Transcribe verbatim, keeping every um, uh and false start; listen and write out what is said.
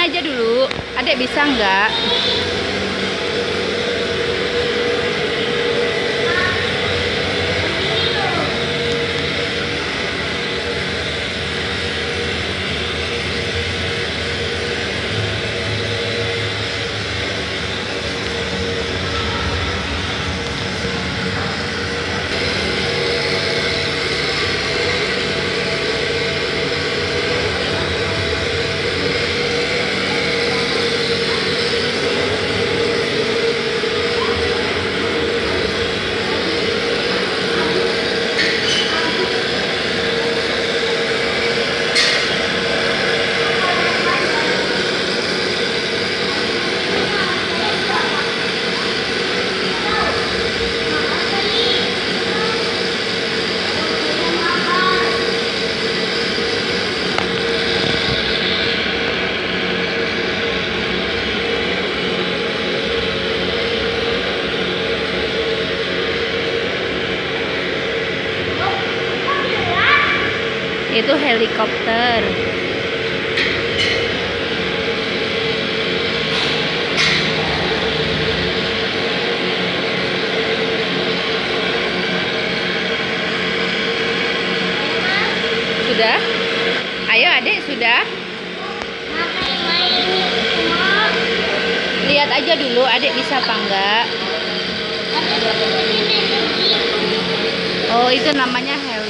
aja dulu. Adek bisa nggak? Itu helikopter. Sudah? Ayo adek, sudah? Lihat aja dulu adek bisa apa enggak. Oh, itu namanya helikopter.